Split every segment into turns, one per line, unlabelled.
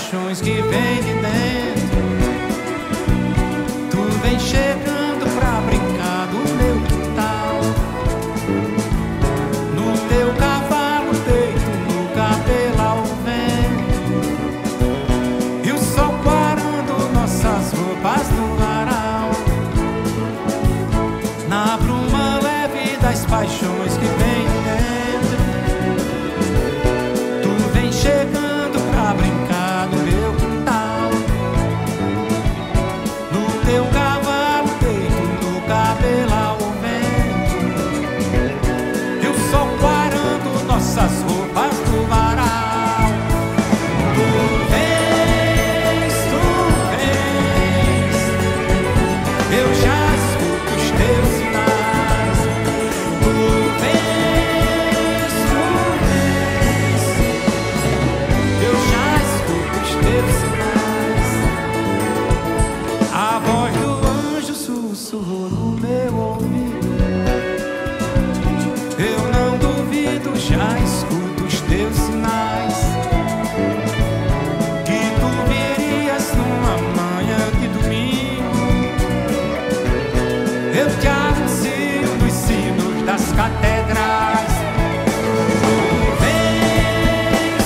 paixões que vem de dentro. Tu vem chegando pra brincar do meu quintal, no teu cavalo deito, no cabelo ao vento, e o sol quarando nossas roupas no varal, na bruma leve das paixões que vem de dentro. Tu vem chegando pra brincar do meu quintal, no teu cavalo deito, no cabelo ao vento, e o sol quarando nossas roupas no varal. Tu vens, eu já escuto os teus sinais. Tu vens, eu já escuto os teus sinais. A voz do anjo sussurrou no meu ouvido. Eu não duvido, já escuto os teus sinais, que tu virias numa manhã de domingo. Eu te anuncio nos sinos das catedrais. Tu vens,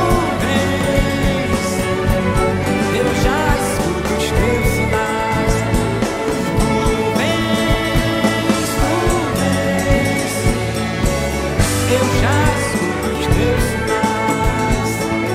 eu já escuto os teus sinais. Tu vens, eu já escuto os teus sinais.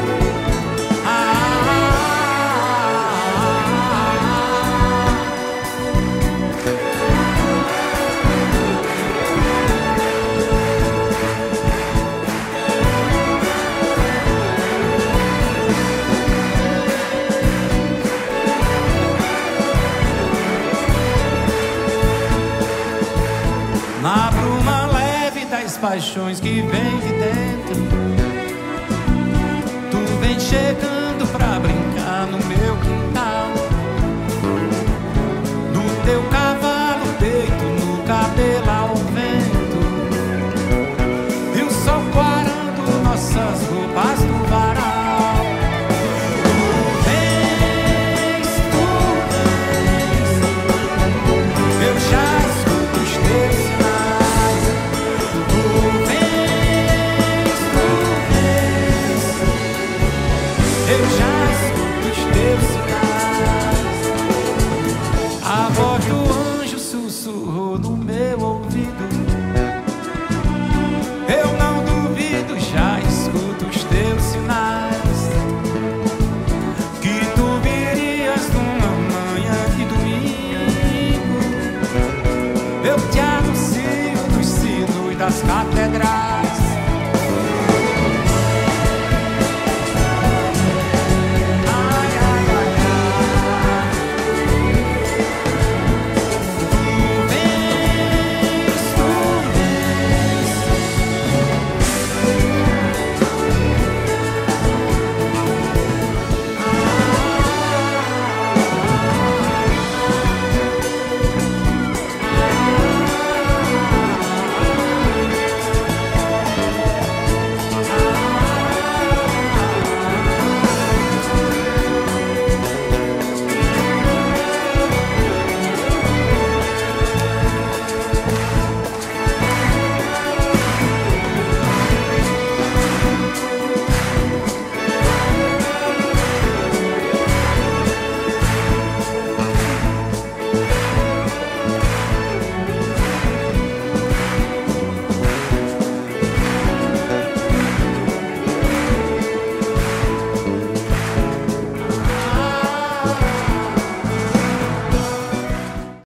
Na bruma leve das paixões que vem de dentro, tu vem chegando